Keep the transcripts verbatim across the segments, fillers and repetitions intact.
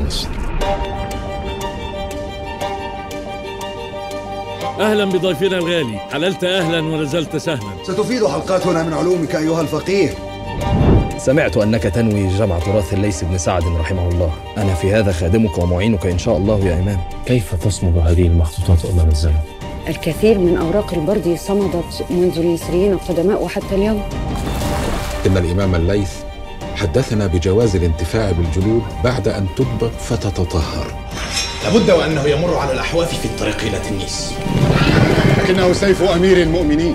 مصر. أهلا بضيفنا الغالي، حللت أهلا ونزلت سهلا. ستفيد حلقاتنا من علومك أيها الفقيه. سمعت أنك تنوي جمع تراث الليث بن سعد رحمه الله. أنا في هذا خادمك ومعينك إن شاء الله يا إمام. كيف تصمد هذه المخطوطات أمام الزمن؟ الكثير من أوراق البردي صمدت منذ المصريين القدماء وحتى اليوم. إن الإمام الليث حدثنا بجواز الانتفاع بالجلود بعد أن تدبغ فتتطهر. لابد وأنه يمر على الأحواف في الطريق إلى تنيس، لكنه سيف أمير المؤمنين.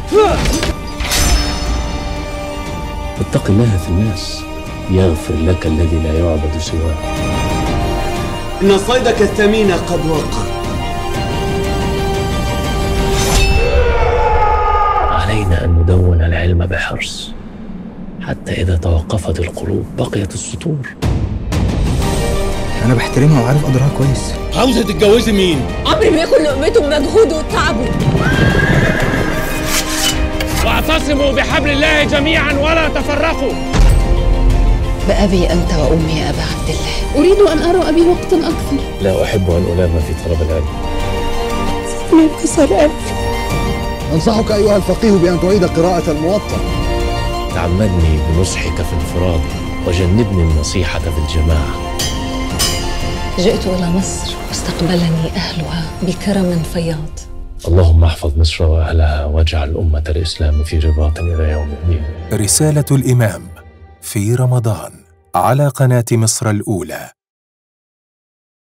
اتق الله في الناس يغفر لك الذي لا يعبد سواه. إن صيدك الثمين قد وقع. علينا أن ندون العلم بحرص حتى إذا توقفت القلوب بقيت السطور. أنا بحترمها وعارف قدرها كويس. عاوزة تتجوزي مين؟ عمري ما يكون لقمته بمجهوده وتعبه. واعتصموا بحبل الله جميعا ولا تفرقوا. بأبي أنت وأمي يا أبا عبد الله. أريد أن أرى أبي وقتا أكثر. لا أحب أن ألام في طلب العلم. انكسر أنفي. أنصحك أيها الفقيه بأن تعيد قراءة الموطأ. تعمدني بنصحك في انفراد وجنبني النصيحة في الجماعة. جئت إلى مصر واستقبلني أهلها بكرم فياض. اللهم احفظ مصر وأهلها واجعل أمة الإسلام في رباط إلى يوم الدين. رسالة الإمام في رمضان على قناة مصر الأولى.